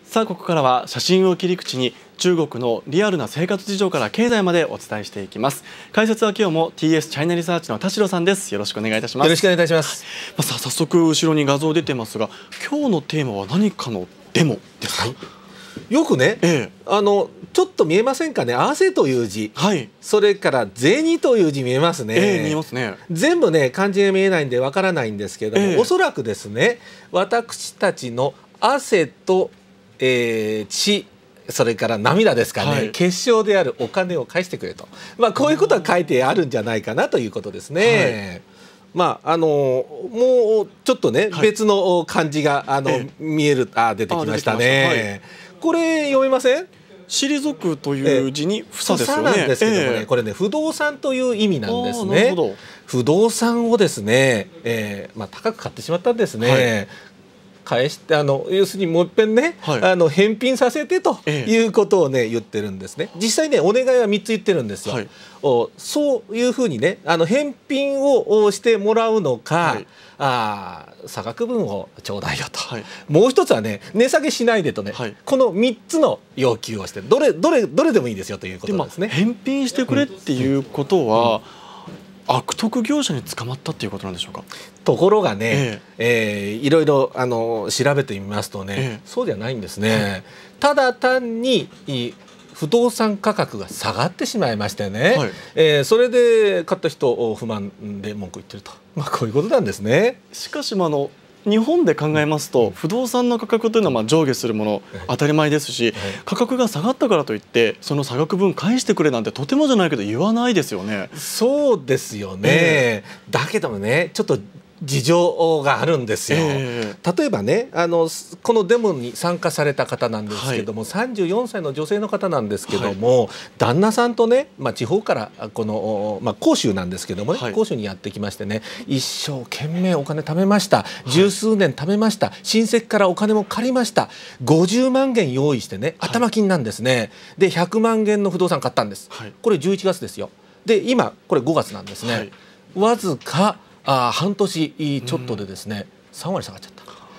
さあここからは写真を切り口に中国のリアルな生活事情から経済までお伝えしていきます。解説は今日も TS チャイナリサーチの田代さんです。よろしくお願いいたします。 よろしくお願いいたします。 さあ早速後ろに画像出てますが、今日のテーマは何かのデモですか？ よくね、ちょっと見えませんかね、汗という字、それから銭という字見えますね。 見えますね。 全部ね漢字が見えないんでわからないんですけれども、おそらくですね、私たちの汗と、血、それから涙ですかね、結晶であるお金を返してくれと、こういうことが書いてあるんじゃないかなということですね。もうちょっとね、別の漢字が見える、出てきましたね。これ読めません？ 退くという字に房ですよね。 なんですけどもね、これね不動産という意味なんですね。不動産をですね、高く買ってしまったんですね。返して要するにもう一遍ね、返品させてということをね言ってるんですね。実際ねお願いは3つ言ってるんですよ。そういうふうにね返品をしてもらうのか、差額分をちょうだいよと、もう一つはね値下げしないでとね、この3つの要求をしてどれでもいいですよということですね。 返品してくれっていうことは、悪徳業者に捕まったっていうことなんでしょうか？ ところがね、いろいろ調べてみますとね、そうじゃないんですね。ただ単に不動産価格が下がってしまいましてね、それで買った人不満で文句言ってると、こういうことなんですね。 しかし日本で考えますと、不動産の価格というのは上下するもの当たり前ですし、価格が下がったからといってその差額分返してくれなんてとてもじゃないけど言わないですよね。 そうですよね。だけどもねちょっと事情があるんですよ。例えばねこのデモに参加された方なんですけども、34歳の女性の方なんですけども、旦那さんとね、地方からこの、広州なんですけどもね、広州にやってきましてね、一生懸命お金貯めました、十数年貯めました、親戚からお金も借りました、50万元用意してね頭金なんですね。で100万元の不動産買ったんです。これ11月ですよ。で今これ5月なんですね。わずか半年ちょっとでですね3割下がっちゃった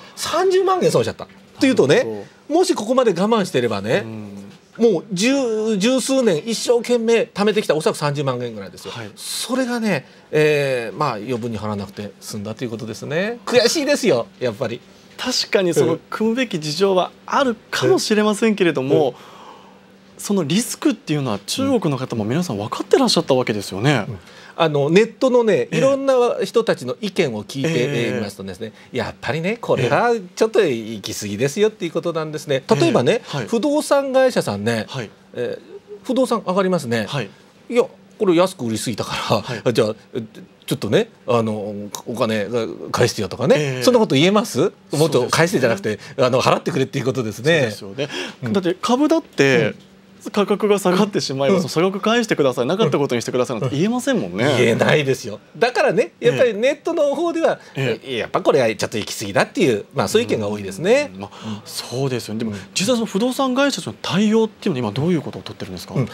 、30万円損しちゃったというとね、もしここまで我慢してればね、もう十数年一生懸命貯めてきたおそらく30万円ぐらいですよ。それがね、余分に払わなくて済んだということですね。悔しいですよやっぱり。 確かにその組むべき事情はあるかもしれませんけれども、そのリスクっていうのは中国の方も皆さん分かってらっしゃったわけですよね。 ネットのねいろんな人たちの意見を聞いてみますとですね、やっぱりねこれはちょっと行き過ぎですよっていうことなんですね。例えばね、不動産会社さんね、不動産上がりますね、いやこれ安く売りすぎたから、じゃあちょっとねお金返してよとかね、そんなこと言えます？もっと返してじゃなくて払ってくれっていうことですね。 だって株だって価格が下がってしまえば差額返してください、なかったことにしてくださいなんて言えませんもんね。 言えないですよ。だからねやっぱりネットの方ではやっぱこれはちょっと行き過ぎだっていうそういう意見が多いですね。 そうですよね。でも実際その不動産会社の対応っていうのは今どういうことを取ってるんですか？もう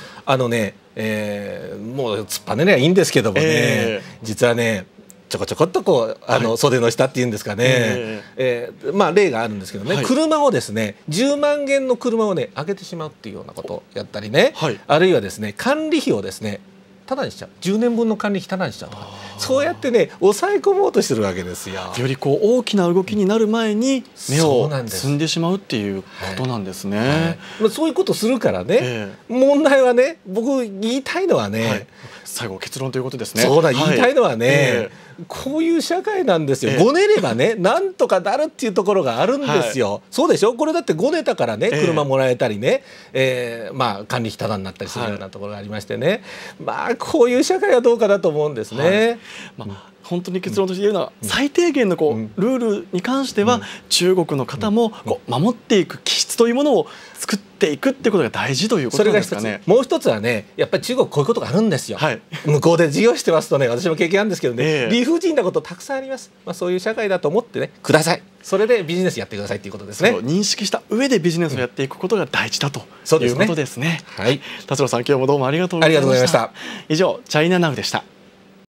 突っぱねりゃいいんですけどもね、実はねちょこちょこっと袖の下っていうんですかね、例があるんですけどね、車をですね10万元の車をね上げてしまうっていうようなことをやったりね、あるいはですね管理費をですねタダにしちゃう、10年分の管理費タダにしちゃうとか、そうやってね抑え込もうとしてるわけですよ。 より大きな動きになる前に目を摘んでしまうっていうことなんですね。 そういうことするからね、問題はね僕言いたいのはね、 最後結論ということですね。 そうだ、言いたいのはね、こういう社会なんですよ。ごねればねなんとかなるっていうところがあるんですよ。そうでしょ。これだってごねたからね車もらえたりね、管理費タダになったりするようなところがありましてね、こういう社会はどうかだと思うんですね。 本当に結論として言うのは、最低限のルールに関しては中国の方も守っていく気質というものを作っていくってことが大事ということなんですかね。 もう一つはねやっぱり中国こういうことがあるんですよ。向こうで事業してますとね、私も経験あるんですけどね、理不尽なことたくさんあります。そういう社会だと思ってねください。それでビジネスやってくださいということですね。 認識した上でビジネスをやっていくことが大事だということですね。田代さん今日もどうもありがとうございました。以上チャイナナウでした。